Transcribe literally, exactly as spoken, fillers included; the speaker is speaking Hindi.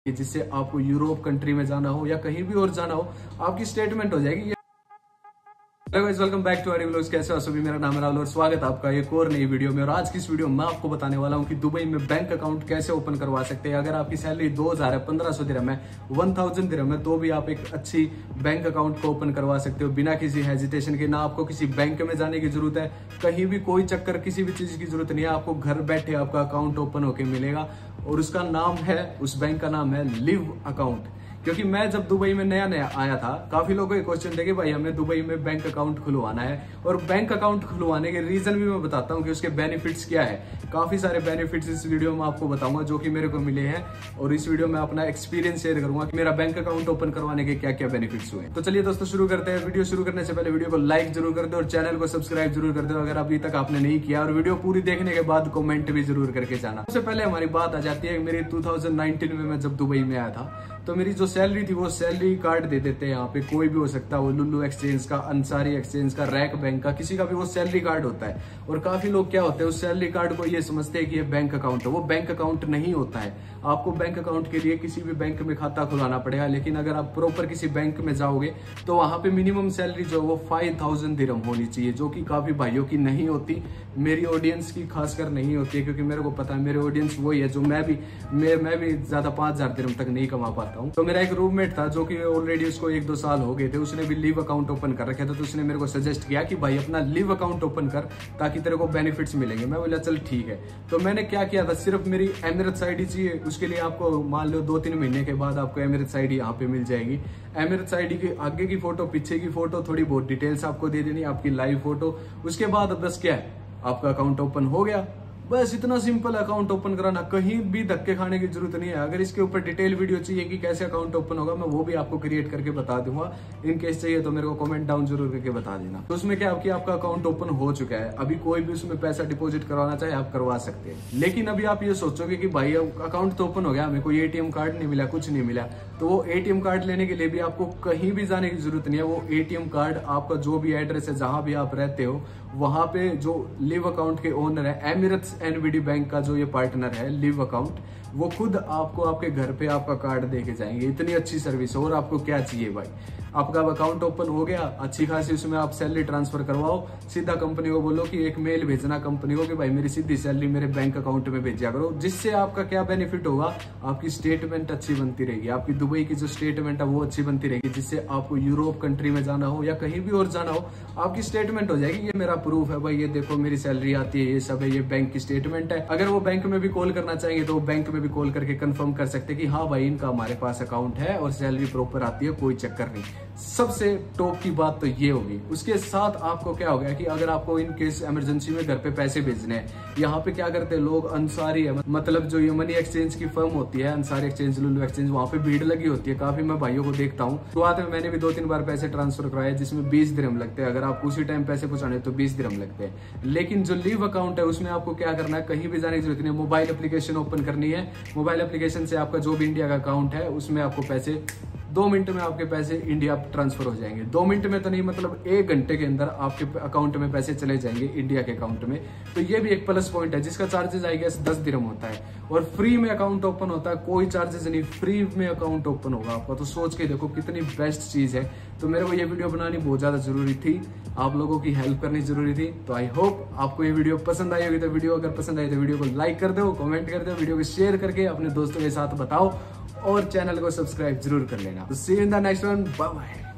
जिससे आपको यूरोप कंट्री में जाना हो या कहीं भी और जाना हो, आपकी स्टेटमेंट हो जाएगी। Hello guys, welcome back to our vlogs. कैसे हो सभी? मेरा नाम है राहुल और स्वागत है आपका एक और नई वीडियो में। और आज की इस वीडियो में मैं आपको बताने वाला हूं कि दुबई में बैंक अकाउंट कैसे ओपन करवा सकते हैं। अगर आपकी सैलरी दो हज़ार है, पंद्रह सौ दिरहम है, वन थाउजेंड दिरहम है, तो भी आप एक अच्छी बैंक अकाउंट को ओपन करवा सकते हो बिना किसी हेजिटेशन के। ना आपको किसी बैंक में जाने की जरूरत है, कहीं भी कोई चक्कर किसी भी चीज की जरूरत नहीं है। आपको घर बैठे आपका अकाउंट ओपन होकर मिलेगा और उसका नाम है, उस बैंक का नाम है लिव अकाउंट। क्योंकि मैं जब दुबई में नया नया आया था, काफी लोगों के क्वेश्चन थे कि भाई हमें दुबई में बैंक अकाउंट खुलवाना है। और बैंक अकाउंट खुलवाने के रीजन भी मैं बताता हूँ कि उसके बेनिफिट्स क्या है। काफी सारे बेनिफिट्स इस वीडियो में आपको बताऊंगा जो कि मेरे को मिले हैं, और इस वीडियो में अपना एक्सपीरियंस शेयर करूंगा कि मेरा बैंक अकाउंट ओपन करवाने के क्या क्या बेनिफिट्स हुए। तो चलिए दोस्तों शुरू करते हैं। वीडियो शुरू करने से पहले वीडियो को लाइक जरूर कर दो और चैनल को सब्सक्राइब जरूर कर दो अगर अभी तक आपने नहीं किया। और वीडियो पूरी देखने के बाद कमेंट भी जरूर करके जाना। सबसे पहले हमारी बात आ जाती है मेरी टू थाउजेंड नाइनटीन में मैं जब दुबई में आया था, तो मेरी जो सैलरी थी वो सैलरी कार्ड दे देते हैं यहाँ पे। कोई भी हो सकता है, वो लुल्लू एक्सचेंज का, अंसारी एक्सचेंज का, रैक बैंक का, किसी का भी वो सैलरी कार्ड होता है। और काफी लोग क्या होते हैं, उस सैलरी कार्ड को ये समझते हैं कि ये बैंक अकाउंट है। वो बैंक अकाउंट नहीं होता है। आपको बैंक अकाउंट के लिए किसी भी बैंक में खाता खुलाना पड़ेगा। लेकिन अगर आप प्रॉपर किसी बैंक में जाओगे तो वहां पे मिनिमम सैलरी जो है वो फाइव थाउजेंड दिरहम होनी चाहिए, जो कि काफी भाइयों की नहीं होती। मेरी ऑडियंस की खासकर नहीं होती है, क्योंकि मेरे को पता है मेरे ऑडियंस वही है जो मैं भी मैं, मैं भी ज्यादा पांच हजार दिरहम तक नहीं कमा पाता हूँ। तो मेरा एक रूममेट था जो कि ऑलरेडी उसको एक दो साल हो गए थे, उसने भी लिव अकाउंट ओपन कर रखे थे। तो उसने मेरे को सजेस्ट किया कि भाई अपना लिव अकाउंट ओपन कर ताकि तेरे को बेनिफिट्स मिलेंगे। मैं बोला चल ठीक है। तो मैंने क्या किया था, सिर्फ मेरी एमिरेट्स आईडी चाहिए। उसके लिए आपको मान लो दो तीन महीने के बाद आपको एमिरेट्स आईडी यहाँ पे मिल जाएगी। एमिरेट्स आईडी की आगे की फोटो, पीछे की फोटो, थोड़ी बहुत डिटेल्स आपको दे देनी, आपकी लाइव फोटो। उसके बाद बस क्या है, आपका अकाउंट ओपन हो गया। बस इतना सिंपल अकाउंट ओपन कराना, कहीं भी धक्के खाने की जरूरत नहीं है। अगर इसके ऊपर डिटेल वीडियो चाहिए कि कैसे अकाउंट ओपन होगा, मैं वो भी आपको क्रिएट करके बता दूंगा। इन केस चाहिए तो मेरे को कमेंट डाउन जरूर करके बता देना। तो उसमें क्या आपकी आपका अकाउंट ओपन हो चुका है। अभी कोई भी उसमें पैसा डिपॉजिट करवाना चाहे आप करवा सकते हैं। लेकिन अभी आप ये सोचोगे कि भाई अकाउंट तो ओपन हो गया, हमें कोई एटीएम कार्ड नहीं मिला, कुछ नहीं मिला। तो वो एटीएम कार्ड लेने के लिए भी आपको कहीं भी जाने की जरूरत नहीं है। वो एटीएम कार्ड आपका जो भी एड्रेस है, जहां भी आप रहते हो, वहां पे जो लिव अकाउंट के ओनर है, एमिरेट्स एनबीडी बैंक का जो ये पार्टनर है लिव अकाउंट, वो खुद आपको आपके घर पे आपका कार्ड देके जाएंगे। इतनी अच्छी सर्विस। और आपको क्या चाहिए भाई, आपका अकाउंट ओपन हो गया, अच्छी खासी उसमें आप सैलरी ट्रांसफर करवाओ। सीधा कंपनी को बोलो कि एक मेल भेजना कंपनी को कि भाई मेरी सीधी सैलरी मेरे बैंक अकाउंट में भेजा करो। जिससे आपका क्या बेनिफिट होगा, आपकी स्टेटमेंट अच्छी बनती रहेगी। आपकी दुबई की जो स्टेटमेंट है वो अच्छी बनती रहेगी। जिससे आपको यूरोप कंट्री में जाना हो या कहीं भी और जाना हो, आपकी स्टेटमेंट हो जाएगी। ये मेरा प्रूफ है भाई, ये देखो मेरी सैलरी आती है, ये सब है, ये बैंक की स्टेटमेंट है। अगर वो बैंक में भी कॉल करना चाहेंगे तो वो बैंक में भी कॉल करके कंफर्म कर सकते हैं कि हाँ भाई इनका हमारे पास अकाउंट है और सैलरी प्रॉपर आती है, कोई चक्कर नहीं। सबसे टॉप की बात तो ये होगी। उसके साथ आपको क्या हो गया कि अगर आपको इन केस इमरजेंसी में घर पे पैसे भेजने हैं, यहाँ पे क्या करते हैं लोग, अंसारी है, मतलब जो ये मनी एक्सचेंज की फर्म होती है, अंसारी एक्सचेंज, लुल्लू एक्सचेंज, वहां पे भीड़ लगी होती है। काफी मैं भाइयों को देखता हूँ। शुरुआत में मैंने भी दो तीन बार पैसे ट्रांसफर करवाए जिसमें बीस दिरहम लगते हैं। अगर आप उसी टाइम पैसे पहुंचाने तो बीस दिरहम लगते हैं। लेकिन जो लिव अकाउंट है उसमें आपको क्या करना है, कहीं भी जाने की जरूरत नहीं है। मोबाइल एप्लीकेशन ओपन करनी है। मोबाइल एप्लीकेशन से आपका जो भी इंडिया का अकाउंट है उसमें आपको पैसे दो मिनट में आपके पैसे इंडिया ट्रांसफर हो जाएंगे। दो मिनट में तो नहीं, मतलब एक घंटे के अंदर आपके अकाउंट में पैसे चले जाएंगे इंडिया के अकाउंट में। तो ये भी एक प्लस पॉइंट है, जिसका चार्जेस आई गेस दस दिरहम होता है। और फ्री में अकाउंट ओपन होता है, कोई चार्जेस नहीं, फ्री में अकाउंट ओपन होगा आपका। तो सोच के देखो कितनी बेस्ट चीज है। तो मेरे को ये वीडियो बनानी बहुत ज्यादा जरूरी थी, आप लोगों की हेल्प करनी जरूरी थी। तो आई होप आपको ये वीडियो पसंद आई होगी। तो वीडियो अगर पसंद आई तो वीडियो को लाइक कर दो, कमेंट कर दो, वीडियो को शेयर करके अपने दोस्तों के साथ बताओ और चैनल को सब्सक्राइब जरूर कर लेना। तो see you in the next one, bye bye.